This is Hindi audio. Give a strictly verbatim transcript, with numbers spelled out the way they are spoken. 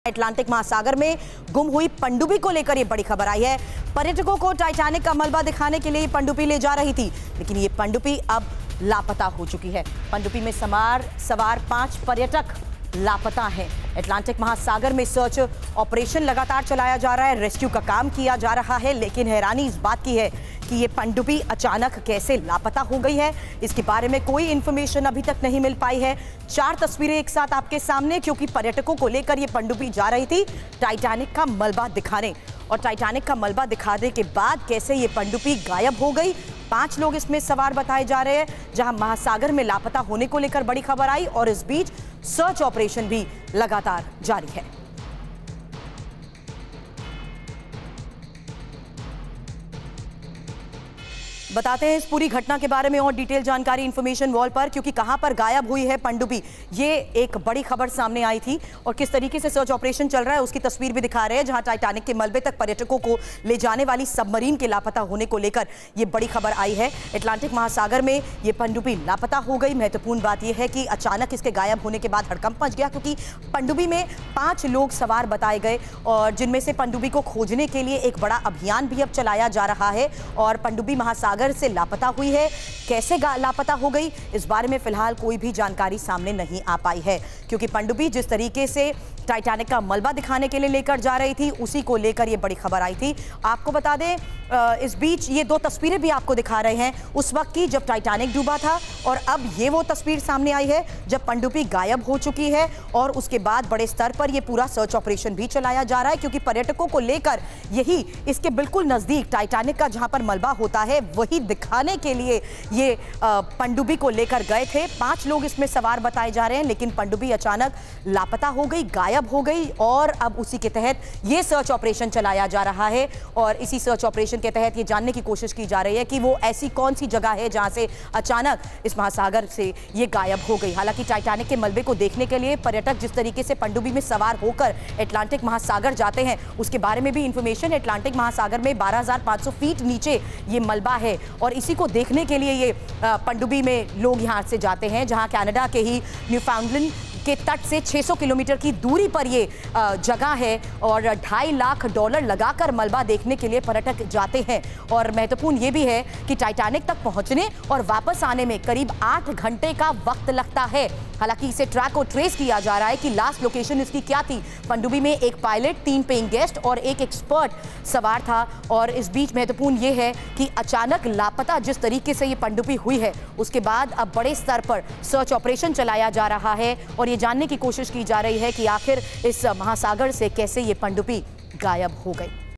अटलांटिक महासागर में गुम हुई पनडुब्बी को लेकर ये बड़ी खबर आई है। पर्यटकों को टाइटैनिक का मलबा दिखाने के लिए पनडुब्बी ले जा रही थी, लेकिन ये पनडुब्बी अब लापता हो चुकी है। पनडुब्बी में सवार सवार पांच पर्यटक लापता हैं। अटलांटिक महासागर में सर्च ऑपरेशन लगातार चलाया जा रहा है, रेस्क्यू का काम किया जा रहा है, लेकिन हैरानी इस बात की है कि ये पनडुब्बी अचानक कैसे लापता हो गई है, इसके बारे में कोई इंफॉर्मेशन अभी तक नहीं मिल पाई है। चार तस्वीरें एक साथ आपके सामने, क्योंकि पर्यटकों को लेकर ये पनडुब्बी जा रही थी टाइटैनिक का मलबा दिखाने, और टाइटैनिक का मलबा दिखाने के बाद कैसे ये पनडुब्बी गायब हो गई। पांच लोग इसमें सवार बताए जा रहे हैं, जहां महासागर में लापता होने को लेकर बड़ी खबर आई, और इस बीच सर्च ऑपरेशन भी लगातार जारी है। बताते हैं इस पूरी घटना के बारे में और डिटेल जानकारी इंफॉर्मेशन वॉल पर, क्योंकि कहां पर गायब हुई है पनडुब्बी, ये एक बड़ी खबर सामने आई थी, और किस तरीके से सर्च ऑपरेशन चल रहा है उसकी तस्वीर भी दिखा रहे हैं, जहां टाइटैनिक के मलबे तक पर्यटकों को ले जाने वाली सबमरीन के लापता होने को लेकर ये बड़ी खबर आई है। अटलांटिक महासागर में ये पनडुब्बी लापता हो गई। महत्वपूर्ण बात यह है कि अचानक इसके गायब होने के बाद हड़कंप मच गया, क्योंकि पनडुब्बी में पांच लोग सवार बताए गए, और जिनमें से पनडुब्बी को खोजने के लिए एक बड़ा अभियान भी अब चलाया जा रहा है, और पनडुब्बी महासागर से लापता हुई है। कैसे लापता हो गई, इस बारे में फिलहाल कोई भी जानकारी सामने नहीं आ पाई है, क्योंकि पनडुब्बी जिस तरीके से टाइटैनिक का मलबा दिखाने के लिए लेकर जा रही थी, उसी को लेकर ये बड़ी खबर आई थी। आपको बता दें, इस बीच ये दो तस्वीरें भी आपको दिखा रहे हैं, उस वक्त की जब टाइटैनिक डूबा था, और अब ये वो तस्वीर सामने आई है जब पनडुब्बी गायब हो चुकी है, और उसके बाद बड़े स्तर पर ये पूरा सर्च ऑपरेशन भी चलाया जा रहा है, क्योंकि पर्यटकों को लेकर यही इसके बिल्कुल नजदीक टाइटैनिक का जहां पर मलबा होता है वही दिखाने के लिए ये पनडुब्बी को लेकर गए थे। पांच लोग इसमें सवार बताए जा रहे हैं, लेकिन पनडुब्बी अचानक लापता हो गई, गायब हो गई, और अब उसी के तहत ये सर्च ऑपरेशन चलाया जा रहा है, और इसी सर्च ऑपरेशन के तहत ये जानने की कोशिश की जा रही है कि वो ऐसी कौन सी जगह है जहां से अचानक इस महासागर से ये गायब हो गई। हालांकि टाइटैनिक के मलबे को देखने के लिए पर्यटक जिस तरीके से पनडुब्बी में सवार होकर अटलांटिक महासागर जाते हैं, उसके बारे में भी इंफॉर्मेशन। अटलांटिक महासागर में बारह हज़ार पाँच सौ फीट नीचे ये मलबा है, और इसी को देखने के लिए ये पनडुब्बी में लोग यहां से जाते हैं, जहां कनाडा के ही न्यूफाउंडलैंड के तट से छह सौ किलोमीटर की दूरी पर ये जगह है, और ढाई लाख डॉलर लगाकर मलबा देखने के लिए पर्यटक जाते हैं। और महत्वपूर्ण ये भी है कि टाइटैनिक तक पहुंचने और वापस आने में करीब आठ घंटे का वक्त लगता है। हालांकि इसे ट्रैक और ट्रेस किया जा रहा है कि लास्ट लोकेशन इसकी क्या थी। पनडुब्बी में एक पायलट, तीन पेइंग गेस्ट और एक एक्सपर्ट सवार था, और इस बीच महत्वपूर्ण ये है कि अचानक लापता जिस तरीके से ये पनडुब्बी हुई है, उसके बाद अब बड़े स्तर पर सर्च ऑपरेशन चलाया जा रहा है, और ये जानने की कोशिश की जा रही है कि आखिर इस महासागर से कैसे ये पनडुब्बी गायब हो गई।